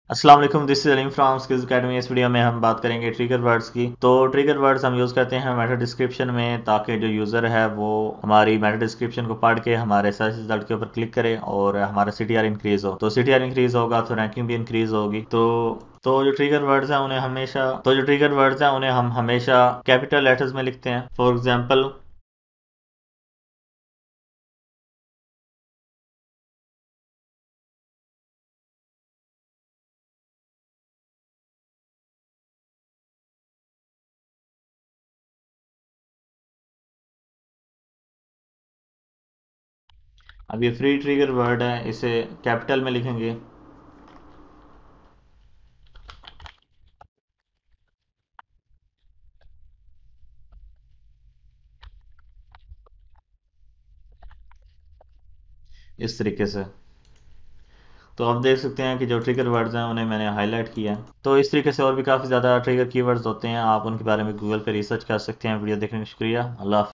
अस्सलाम वालेकुम, this is Aleem from skills academy. इस वीडियो में हम बात करेंगे ट्रिगर वर्ड्स की। तो ट्रिगर वर्ड्स हम यूज़ करते हैं मेटा डिस्क्रिप्शन में, ताकि जो यूज़र है वो हमारी मेटा डिस्क्रिप्शन को पढ़ के हमारे सर्च रिजल्ट के ऊपर क्लिक करे और हमारा सीटीआर इंक्रीज हो। तो सीटीआर इंक्रीज होगा तो रैंकिंग भी इंक्रीज होगी। तो जो ट्रिगर वर्ड्स हैं उन्हें हम हमेशा कैपिटल लेटर्स में लिखते हैं। फॉर एग्जाम्पल, अब ये फ्री ट्रिगर वर्ड है, इसे कैपिटल में लिखेंगे। इस तरीके से तो आप देख सकते हैं कि जो ट्रिगर वर्ड्स हैं उन्हें मैंने हाईलाइट किया है। तो इस तरीके से और भी काफ़ी ज़्यादा ट्रिगर कीवर्ड्स होते हैं, आप उनके बारे में गूगल पे रिसर्च कर सकते हैं। वीडियो देखने का शुक्रिया। अल्लाह हाफ़िज़।